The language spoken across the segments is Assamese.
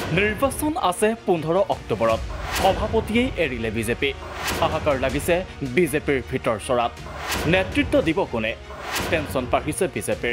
নিৰ্বাচন আছে 15 অক্টোবৰত সভাপতিয়ে এৰিলে বিজেপি হাহাকাৰ লাগিছে বিজেপিৰ ভিতৰ চৰাত নেতৃত্ব দিব কোনে টেনচন পাহিছে বিজেপিৰ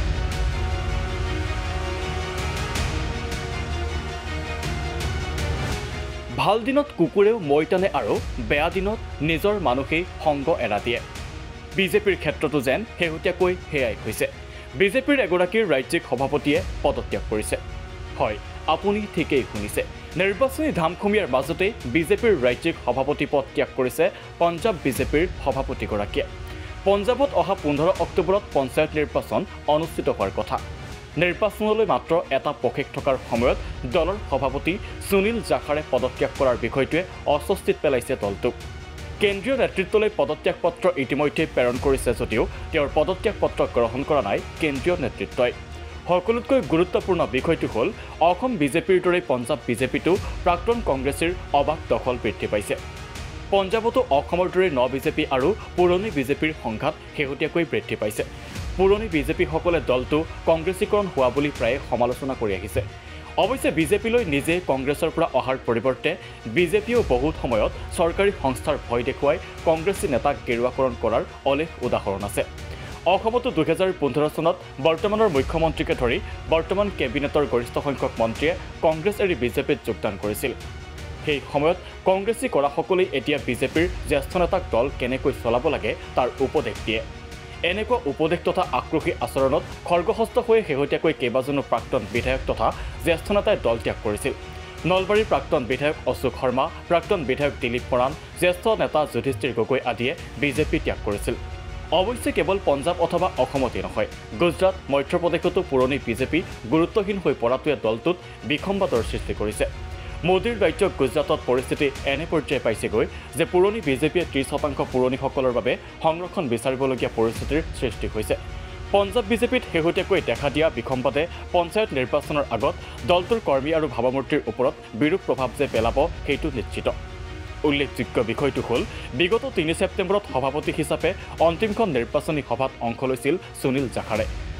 ভাল দিনত কুকুৰেও মৈতানে আৰু বেয়া দিনত নিজৰ মানুহেই সংগ এৰা দিয়ে বিজেপিৰ ক্ষেত্ৰতো যেন হেহুতিয়াকৈ হেয়াই হৈছে বিজেপিৰ এগৰাকী ৰাজ্যিক সভাপতিয়ে পদত্যাগ কৰিছে হয় আপুনি ঠিকই শুনিছে নিৰ্বাচনী ধামখুমীয়াৰ মাজতে বিজেপিৰ ৰাজ্যিক সভাপতি পদ ত্যাগ কৰিছে পঞ্জাব বিজেপিৰ সভাপতিগৰাকীয়ে পঞ্জাবত অহা 15 অক্টোবৰত পঞ্চায়ত নিৰ্বাচন অনুষ্ঠিত হোৱাৰ কথা নিৰ্বাচনলৈ মাত্ৰ এটা পক্ষেক থকাৰ সময়ত দলৰ সভাপতি সুনীল জাখাৰে পদত্যাগ কৰাৰ বিষয়টোৱে অস্বস্তিত পেলাইছে দলটোক কেন্দ্ৰীয় নেতৃত্বলৈ পদত্যাগ পত্ৰ ইতিমধ্যে প্ৰেৰণ কৰিছে যদিও তেওঁৰ পদত্যাগ পত্ৰ গ্ৰহণ কৰা নাই কেন্দ্ৰীয় নেতৃত্বই সকলোতকৈ গুৰুত্বপূৰ্ণ বিষয়টো হ'ল অসম বিজেপিৰ দৰে পঞ্জাব বিজেপিটো প্ৰাক্তন কংগ্ৰেছৰ অবাক দখল বৃদ্ধি পাইছে পঞ্জাবতো অসমৰ দৰে ন বিজেপি আৰু পুৰণি বিজেপিৰ সংঘাত শেহতীয়াকৈ বৃদ্ধি পাইছে পুৰণি বিজেপিসকলে দলটো কংগ্ৰেছীকৰণ হোৱা বুলি প্ৰায়ে সমালোচনা কৰি আহিছে অৱশ্যে বিজেপিলৈ নিজে কংগ্ৰেছৰ পৰা অহাৰ পৰিৱৰ্তে বিজেপিও বহুত সময়ত চৰকাৰী সংস্থাৰ ভয় দেখুৱাই কংগ্ৰেছী নেতাক গেৰুৱাকৰণ কৰাৰ অলেখ উদাহৰণ আছে অসমতো 2015 চনত বৰ্তমানৰ মুখ্যমন্ত্ৰীকে ধৰি বৰ্তমান কেবিনেটৰ গৰিষ্ঠ সংখ্যক মন্ত্ৰীয়ে কংগ্ৰেছ এৰি বিজেপিত যোগদান কৰিছিল সেই সময়ত কংগ্ৰেছী কৰাসকলেই এতিয়া বিজেপিৰ জ্যেষ্ঠ নেতাক দল কেনেকৈ চলাব লাগে তাৰ উপদেশ দিয়ে এনেকুৱা উপদেশ তথা আক্ৰোশী আচৰণত খৰ্গহস্ত হৈ শেহতীয়াকৈ কেইবাজনো প্ৰাক্তন বিধায়ক তথা জ্যেষ্ঠ নেতাই দল ত্যাগ কৰিছিল নলবাৰীৰ প্ৰাক্তন বিধায়ক অশোক শৰ্মা প্ৰাক্তন বিধায়ক দিলীপ মৰাণ জ্যেষ্ঠ নেতা যুধিষ্ঠিৰ গগৈ আদিয়ে বিজেপি ত্যাগ কৰিছিল অৱশ্যে কেৱল পঞ্জাব অথবা অসমতে নহয় গুজৰাট মধ্যপ্ৰদেশতো পুৰণি বিজেপি গুৰুত্বহীন হৈ পৰাটোৱে দলটোত বিসম্বাদৰ সৃষ্টি কৰিছে মোদীৰ ৰাজ্য গুজৰাটত পৰিস্থিতি এনে পৰ্যায় পাইছেগৈ যে পুৰণি বিজেপিয়ে 30% পুৰণিসকলৰ বাবে সংৰক্ষণ বিচাৰিবলগীয়া পৰিস্থিতিৰ সৃষ্টি হৈছে পঞ্জাব বিজেপিত শেহতীয়াকৈ দেখা দিয়া বিসম্বাদে পঞ্চায়ত নিৰ্বাচনৰ আগত দলটোৰ কৰ্মী আৰু ভাৱমূৰ্তিৰ ওপৰত বিৰূপ প্ৰভাৱ যে পেলাব সেইটো নিশ্চিত উল্লেখযোগ্য বিষয়টো হ'ল বিগত 3 ছেপ্টেম্বৰত সভাপতি হিচাপে অন্তিমখন নিৰ্বাচনী সভাত অংশ লৈছিল সুনীল জাখাৰে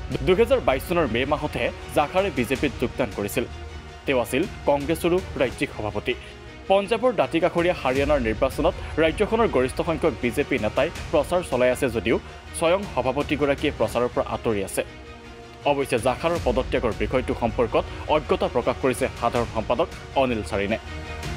2022 চনৰ মে মাহতে জাখাৰে বিজেপিত যোগদান কৰিছিল তেওঁ আছিল কংগ্ৰেছৰো ৰাজ্যিক সভাপতি পঞ্জাবৰ দাঁতিকাষৰীয়া হাৰিয়ানাৰ নিৰ্বাচনত ৰাজ্যখনৰ গৰিষ্ঠ সংখ্যক বিজেপি নেতাই প্ৰচাৰ চলাই আছে যদিও স্বয়ং সভাপতিগৰাকীয়ে প্ৰচাৰৰ পৰা আঁতৰি আছে অৱশ্যে জাখাৰৰ পদত্যাগৰ বিষয়টো সম্পৰ্কত অজ্ঞতা প্ৰকাশ কৰিছে সাধাৰণ সম্পাদক অনিল চাৰিনে